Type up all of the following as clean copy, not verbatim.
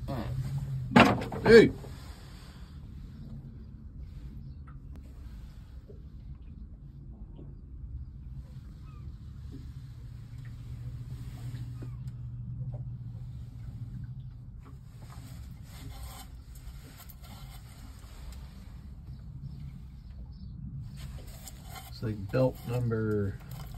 Hey! It's like belt number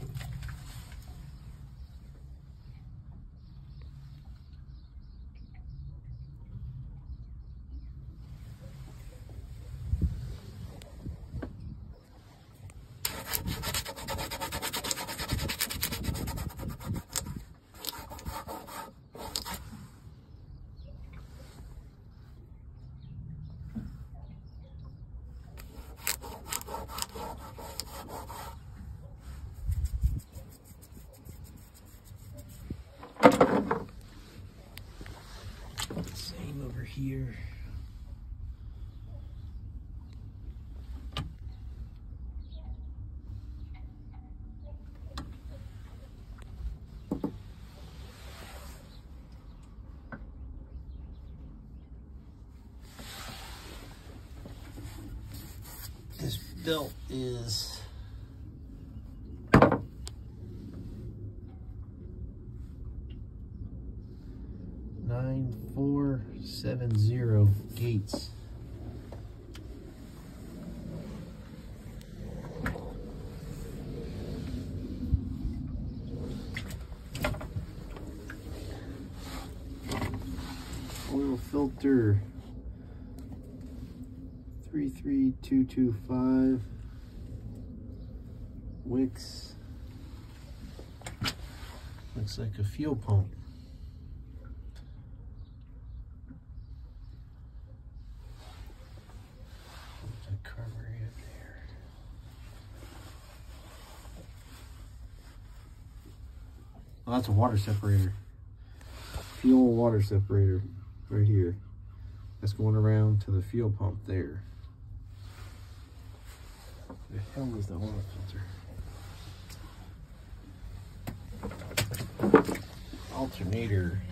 'Belt is 9470 Gates. Oil filter 33225. Wicks. Looks like a fuel pump. There's a carburetor there. Oh, that's a water separator. Fuel water separator right here. That's going around to the fuel pump there. The hell is the oil filter? Alternator.